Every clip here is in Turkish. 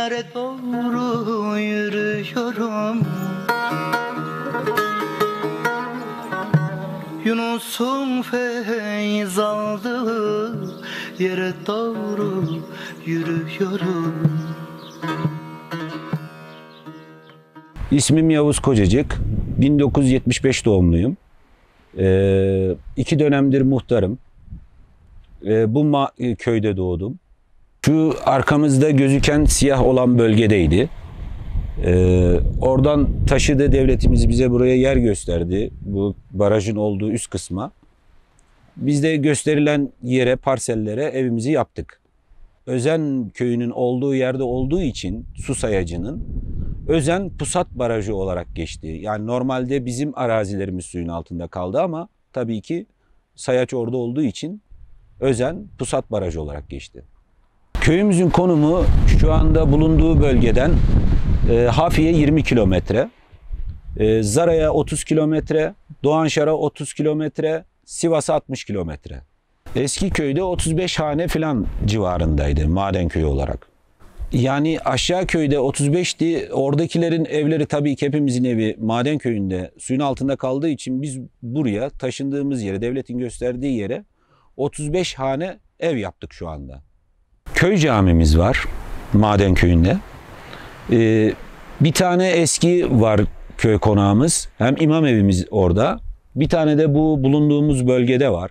yere doğru yürüyorum. Yunus'un feyiz aldığı yere doğru yürüyorum. İsmim Yavuz Kocacık. 1975 doğumluyum. 2 dönemdir muhtarım. Bu köyde doğdum. Şu arkamızda gözüken siyah olan bölgedeydi. Oradan taşıdı, devletimiz bize buraya yer gösterdi. Bu barajın olduğu üst kısma. Biz de gösterilen yere, parsellere evimizi yaptık. Özen köyünün olduğu yerde olduğu için su sayacının Özen Pusat Barajı olarak geçti. Yani normalde bizim arazilerimiz suyun altında kaldı ama tabii ki sayaç orada olduğu için Özen Pusat Barajı olarak geçti. Köyümüzün konumu şu anda bulunduğu bölgeden Hafiye 20 kilometre, Zara'ya 30 kilometre, Doğanşar'a 30 kilometre, Sivas'a 60 kilometre. Eski köyde 35 hane falan civarındaydı maden köyü olarak. Yani aşağı köyde 35'ti. Oradakilerin evleri tabii ki hepimizin evi maden köyünde suyun altında kaldığı için biz buraya taşındığımız yere, devletin gösterdiği yere 35 hane ev yaptık şu anda. Köy camimiz var maden köyünde. Bir tane eski var köy konağımız. Hem imam evimiz orada. Bir tane de bu bulunduğumuz bölgede var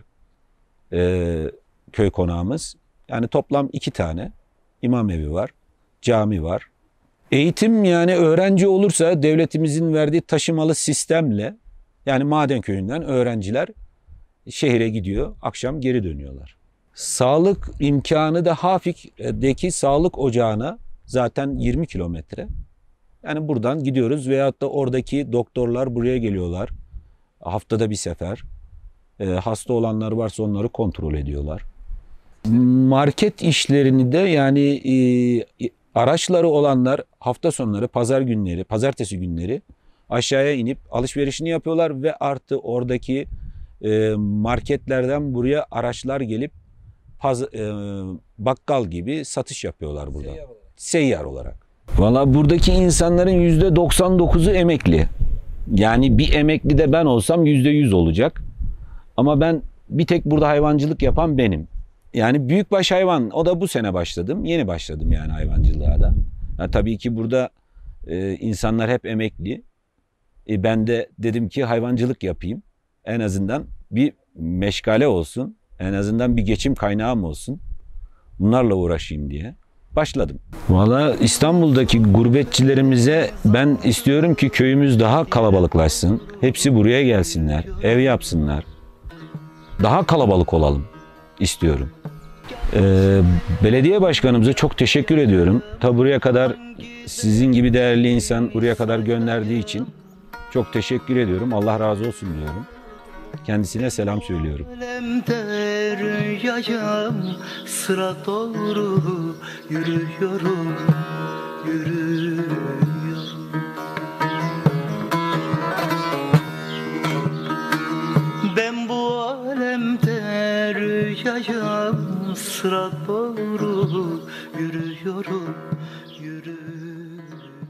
köy konağımız. Yani toplam 2 tane imam evi var. Cami var. Eğitim, yani öğrenci olursa devletimizin verdiği taşımalı sistemle, yani maden köyünden öğrenciler şehire gidiyor, akşam geri dönüyorlar. Sağlık imkanı da Hafik'teki sağlık ocağına zaten 20 kilometre. Yani buradan gidiyoruz veyahut da oradaki doktorlar buraya geliyorlar. Haftada bir sefer. Hasta olanlar varsa onları kontrol ediyorlar. Market işlerini de yani araçları olanlar hafta sonları, pazar günleri, pazartesi günleri aşağıya inip alışverişini yapıyorlar ve artı oradaki marketlerden buraya araçlar gelip bakkal gibi satış yapıyorlar burada. Seyyar olarak. Valla buradaki insanların %99'u emekli. Yani bir emekli de ben olsam %100 olacak. Ama ben bir tek burada hayvancılık yapan benim. Yani büyükbaş hayvan, o da bu sene başladım. Yeni başladım yani hayvancılığa da. Yani tabii ki burada insanlar hep emekli. Ben de dedim ki hayvancılık yapayım. En azından bir meşgale olsun. En azından bir geçim kaynağım olsun. Bunlarla uğraşayım diye başladım. Valla İstanbul'daki gurbetçilerimize ben istiyorum ki köyümüz daha kalabalıklaşsın. Hepsi buraya gelsinler, ev yapsınlar. Daha kalabalık olalım istiyorum. Belediye başkanımıza çok teşekkür ediyorum. Ta buraya kadar sizin gibi değerli insan buraya kadar gönderdiği için çok teşekkür ediyorum. Allah razı olsun diyorum. Kendisine selam söylüyorum. Sıra doğru yürüyorum, yürüyorum. Ben bu alemde rüyayım, sıra doğru yürüyorum, yürüyorum.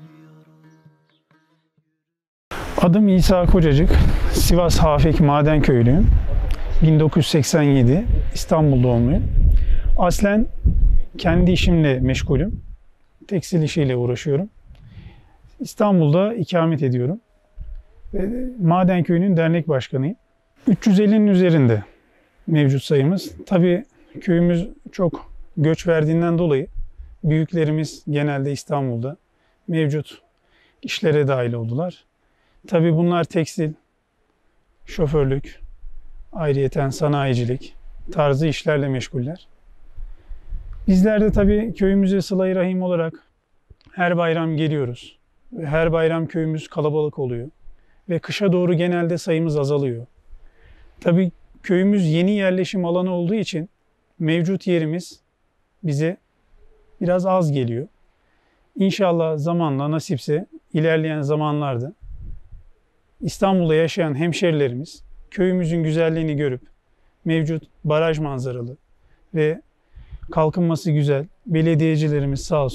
Adım İsa Kocacık, Sivas Hafik Maden Köylüyüm. 1987 İstanbul doğumluyum. Aslen kendi işimle meşgulüm. Tekstil işiyle uğraşıyorum. İstanbul'da ikamet ediyorum. Maden Köyü'nün dernek başkanıyım. 350'nin üzerinde mevcut sayımız. Tabii köyümüz çok göç verdiğinden dolayı büyüklerimiz genelde İstanbul'da mevcut işlere dahil oldular. Tabii bunlar tekstil, şoförlük, ayrıyeten sanayicilik tarzı işlerle meşguller. Bizler de tabii köyümüze sıla-i rahim olarak her bayram geliyoruz. Ve her bayram köyümüz kalabalık oluyor. Ve kışa doğru genelde sayımız azalıyor. Tabii köyümüz yeni yerleşim alanı olduğu için mevcut yerimiz bize biraz az geliyor. İnşallah zamanla nasipse ilerleyen zamanlarda İstanbul'da yaşayan hemşerilerimiz köyümüzün güzelliğini görüp mevcut baraj manzaralı ve kalkınması güzel belediyecilerimiz sağ olsun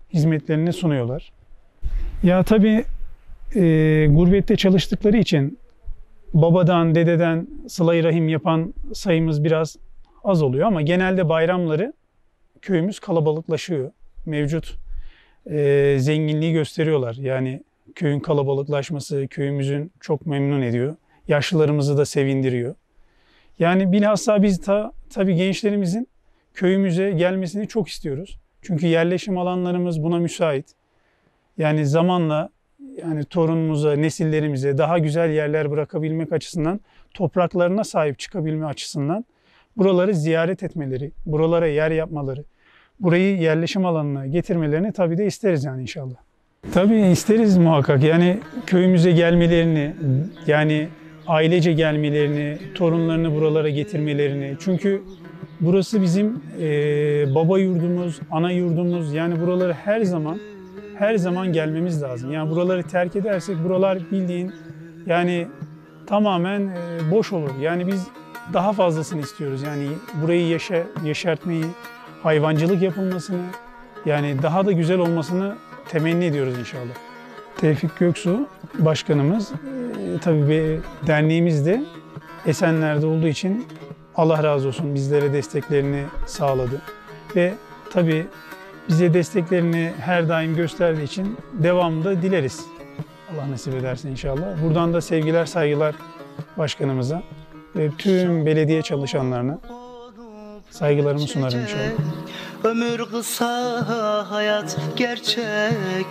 hizmetlerini sunuyorlar. Ya tabii gurbette çalıştıkları için babadan, dededen sıla-i rahim yapan sayımız biraz az oluyor ama genelde bayramları köyümüz kalabalıklaşıyor. Mevcut zenginliği gösteriyorlar. Yani köyün kalabalıklaşması köyümüzün çok memnun ediyor. Yaşlılarımızı da sevindiriyor. Yani bilhassa biz tabii gençlerimizin köyümüze gelmesini çok istiyoruz. Çünkü yerleşim alanlarımız buna müsait. Yani zamanla yani torunumuza, nesillerimize daha güzel yerler bırakabilmek açısından, topraklarına sahip çıkabilme açısından buraları ziyaret etmeleri, buralara yer yapmaları, burayı yerleşim alanına getirmelerini tabii de isteriz yani inşallah. Tabii isteriz muhakkak. Yani köyümüze gelmelerini, yani ailece gelmelerini, torunlarını buralara getirmelerini. Çünkü burası bizim baba yurdumuz, ana yurdumuz. Yani buraları her zaman gelmemiz lazım. Yani buraları terk edersek buralar bildiğin yani tamamen boş olur. Yani biz daha fazlasını istiyoruz. Yani burayı yeşertmeyi, hayvancılık yapılmasını, yani daha da güzel olmasını temenni ediyoruz inşallah. Tevfik Göksu Başkanımız, tabii derneğimiz de Esenler'de olduğu için Allah razı olsun bizlere desteklerini sağladı. Ve tabii bize desteklerini her daim gösterdiği için devamında dileriz. Allah nasip ederse inşallah. Buradan da sevgiler, saygılar başkanımıza ve tüm belediye çalışanlarına saygılarımı sunarım inşallah. Ömür kısa, hayat gerçek.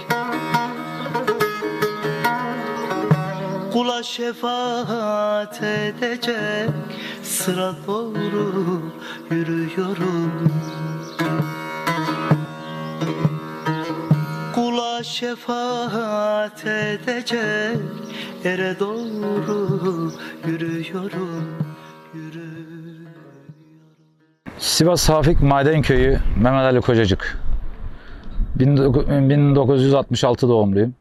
Kula şefaat edecek sıra doğru yürüyorum. Kula şefaat edecek yere doğru yürüyorum. Sivas Hafik Madenköyü, Mehmet Ali Kocacık. 1966 doğumluyum.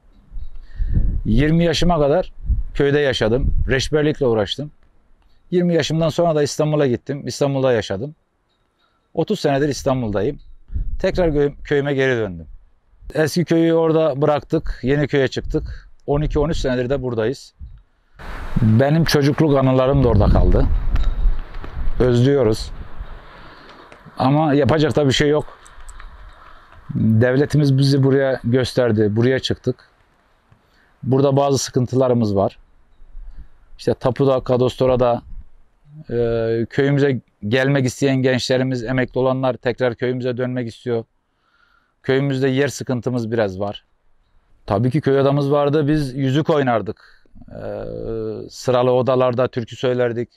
20 yaşıma kadar köyde yaşadım. Reçberlikle uğraştım. 20 yaşımdan sonra da İstanbul'a gittim. İstanbul'da yaşadım. 30 senedir İstanbul'dayım. Tekrar köyüme geri döndüm. Eski köyü orada bıraktık. Yeni köye çıktık. 12-13 senedir de buradayız. Benim çocukluk anılarım da orada kaldı. Özlüyoruz. Ama yapacak da bir şey yok. Devletimiz bizi buraya gösterdi. Buraya çıktık. Burada bazı sıkıntılarımız var. İşte tapuda, kadastroda köyümüze gelmek isteyen gençlerimiz, emekli olanlar tekrar köyümüze dönmek istiyor. Köyümüzde yer sıkıntımız biraz var. Tabii ki köy odamız vardı. Biz yüzük oynardık. Sıralı odalarda türkü söylerdik.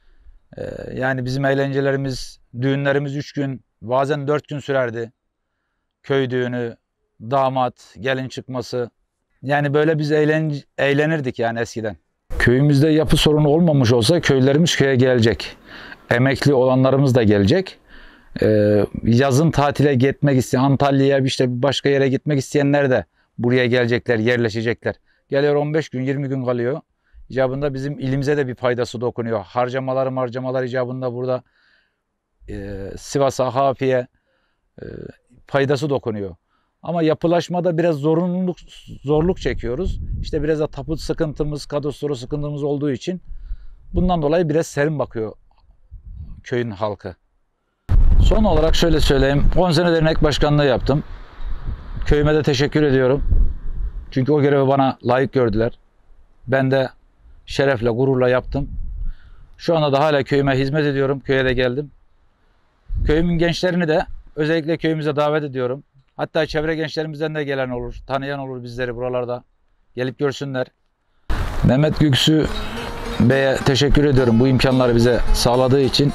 Yani bizim eğlencelerimiz, düğünlerimiz 3 gün, bazen 4 gün sürerdi. Köy düğünü, damat, gelin çıkması. Yani böyle biz eğlenirdik yani eskiden. Köyümüzde yapı sorunu olmamış olsa köylerimiz köye gelecek. Emekli olanlarımız da gelecek. Yazın tatile gitmek isteyen, Antalya'ya işte başka yere gitmek isteyenler de buraya gelecekler, yerleşecekler. Geliyor 15 gün, 20 gün kalıyor. İcabında bizim ilimize de bir faydası dokunuyor. Harcamalar icabında burada Sivas'a, Hafi'ye faydası dokunuyor. Ama yapılaşmada biraz zorluk çekiyoruz. İşte biraz da tapu sıkıntımız, kadastro sıkıntımız olduğu için bundan dolayı biraz serin bakıyor köyün halkı. Son olarak şöyle söyleyeyim. 10 sene dernek başkanlığı yaptım. Köyüme de teşekkür ediyorum. Çünkü o görevi bana layık gördüler. Ben de şerefle, gururla yaptım. Şu anda da hala köyüme hizmet ediyorum. Köye de geldim. Köyümün gençlerini de özellikle köyümüze davet ediyorum. Hatta çevre gençlerimizden de gelen olur, tanıyan olur bizleri buralarda. Gelip görsünler. Mehmet Göksu Bey'e teşekkür ediyorum bu imkanları bize sağladığı için.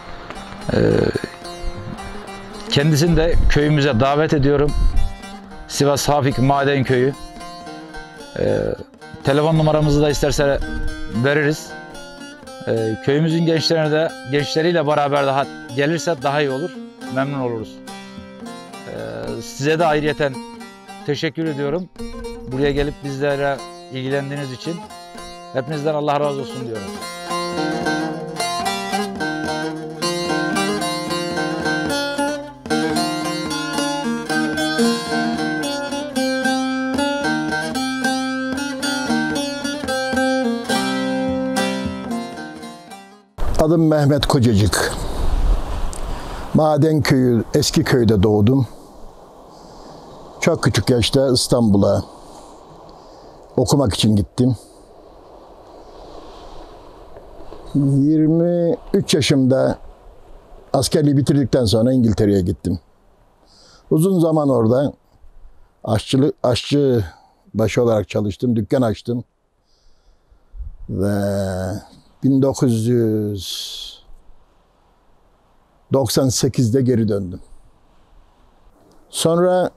Kendisini de köyümüze davet ediyorum. Sivas Hafik Madenköyü. Telefon numaramızı da isterse veririz. Köyümüzün gençleriyle beraber daha gelirse daha iyi olur. Memnun oluruz. Size de ayrıyeten teşekkür ediyorum. Buraya gelip bizlere ilgilendiğiniz için. Hepinizden Allah razı olsun diyorum. Adım Mehmet Kocacık. Madenköyü, eski köyde doğdum. Çok küçük yaşta İstanbul'a okumak için gittim. 23 yaşımda askerliği bitirdikten sonra İngiltere'ye gittim. Uzun zaman orada aşçı başı olarak çalıştım, dükkan açtım. Ve 1998'de geri döndüm. Sonra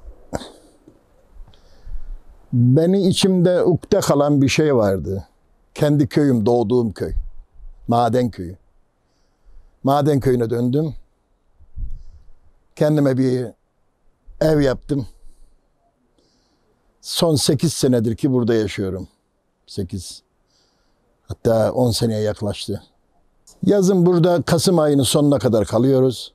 beni içimde ukde kalan bir şey vardı. Kendi köyüm, doğduğum köy. Madenköyü. Madenköyü'ne döndüm. Kendime bir ev yaptım. Son 8 senedir ki burada yaşıyorum. 8. Hatta 10 seneye yaklaştı. Yazın burada Kasım ayının sonuna kadar kalıyoruz.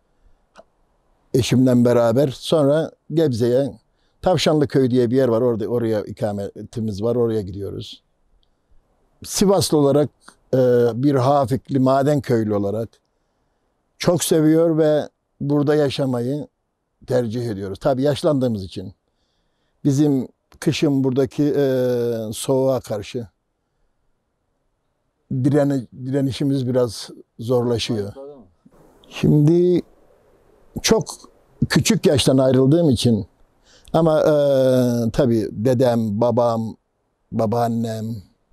Eşimle beraber. Sonra Gebze'ye, Tavşanlıköy diye bir yer var. Oraya ikametimiz var. Oraya gidiyoruz. Sivaslı olarak bir Hafikli Madenköylü olarak çok seviyor ve burada yaşamayı tercih ediyoruz. Tabii yaşlandığımız için. Bizim kışın buradaki soğuğa karşı direnişimiz biraz zorlaşıyor. Şimdi çok küçük yaştan ayrıldığım için ama tabii dedem, babam, babaannem,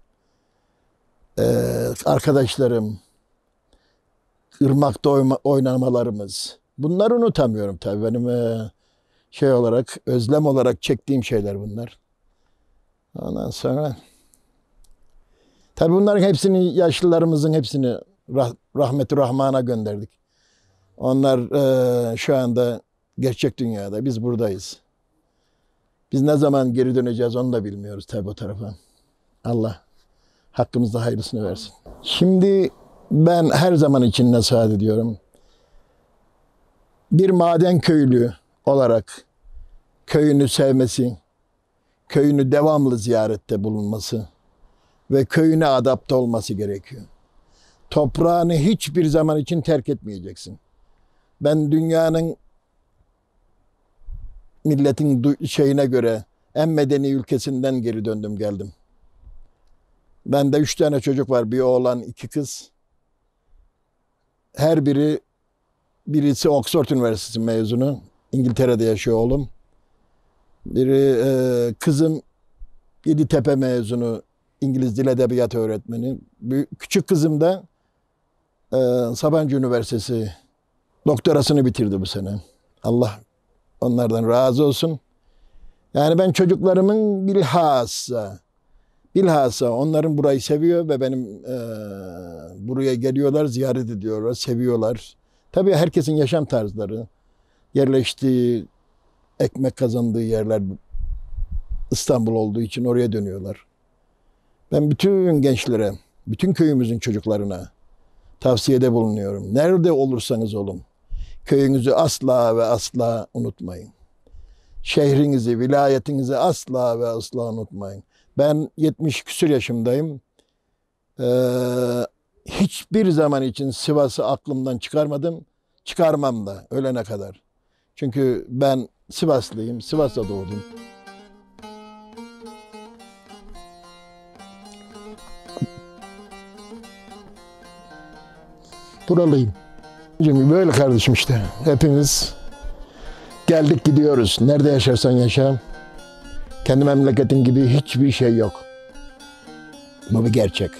arkadaşlarım, ırmakta oynamalarımız. Bunları unutamıyorum tabii. Benim özlem olarak çektiğim şeyler bunlar. Ondan sonra tabii bunların hepsini, yaşlılarımızın hepsini rahmet-i rahmana gönderdik. Onlar şu anda gerçek dünyada. Biz buradayız. Biz ne zaman geri döneceğiz onu da bilmiyoruz tabii o tarafa. Allah hakkımızda hayırlısını versin. Şimdi ben her zaman için nasihat ediyorum. Bir maden köylü olarak köyünü sevmesi, köyünü devamlı ziyarette bulunması ve köyüne adapte olması gerekiyor. Toprağını hiçbir zaman için terk etmeyeceksin. Ben dünyanın milletin şeyine göre en medeni ülkesinden geri döndüm geldim. Bende 3 tane çocuk var. Bir oğlan, 2 kız. Her birisi Oxford Üniversitesi mezunu. İngiltere'de yaşıyor oğlum. Biri kızım Yeditepe mezunu. İngiliz Dil Edebiyatı öğretmeni. Küçük kızım da Sabancı Üniversitesi doktorasını bitirdi bu sene. Allah onlardan razı olsun. Yani ben çocuklarımın bilhassa onların burayı seviyor ve benim buraya geliyorlar, ziyaret ediyorlar, seviyorlar. Tabii herkesin yaşam tarzları, yerleştiği, ekmek kazandığı yerler İstanbul olduğu için oraya dönüyorlar. Ben bütün gençlere, bütün köyümüzün çocuklarına tavsiyede bulunuyorum. Nerede olursanız olun, köyünüzü asla ve asla unutmayın. Şehrinizi, vilayetinizi asla ve asla unutmayın. Ben 70 küsur yaşımdayım. Hiçbir zaman için Sivas'ı aklımdan çıkarmadım. Çıkarmam da ölene kadar. Çünkü ben Sivaslıyım, Sivas'ta doğdum. Buralıyım. Çünkü böyle kardeşim işte. Hepimiz geldik gidiyoruz. Nerede yaşarsan yaşa. Kendi memleketin gibi hiçbir şey yok. Bu bir gerçek.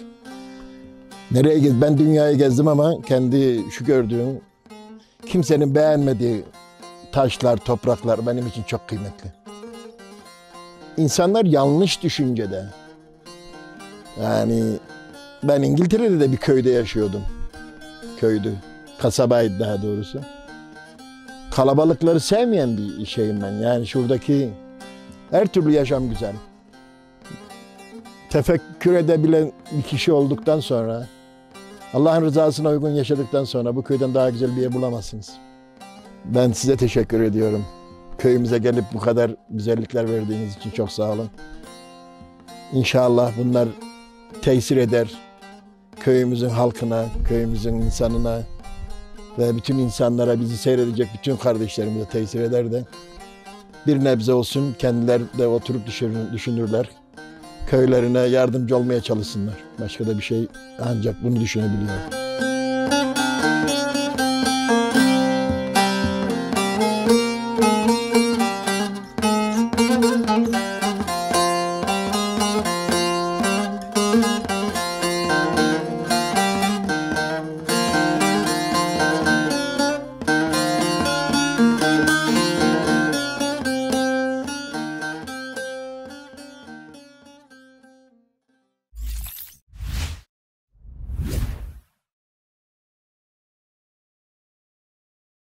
Ben dünyayı gezdim ama kendi şu gördüğüm, kimsenin beğenmediği taşlar, topraklar benim için çok kıymetli. İnsanlar yanlış düşüncede. Yani ben İngiltere'de de bir köyde yaşıyordum. Köydü. Kasabaydı daha doğrusu. Kalabalıkları sevmeyen bir şeyim ben. Yani şuradaki her türlü yaşam güzel. Tefekkür edebilen bir kişi olduktan sonra, Allah'ın rızasına uygun yaşadıktan sonra bu köyden daha güzel bir yer bulamazsınız. Ben size teşekkür ediyorum. Köyümüze gelip bu kadar güzellikler verdiğiniz için çok sağ olun. İnşallah bunlar tesir eder. köyümüzün halkına, köyümüzün insanına ve bütün insanlara, bizi seyredecek bütün kardeşlerimize tesir eder de bir nebze olsun kendileri de oturup düşünürler. Köylerine yardımcı olmaya çalışsınlar. Başka da bir şey, ancak bunu düşünebiliyorum.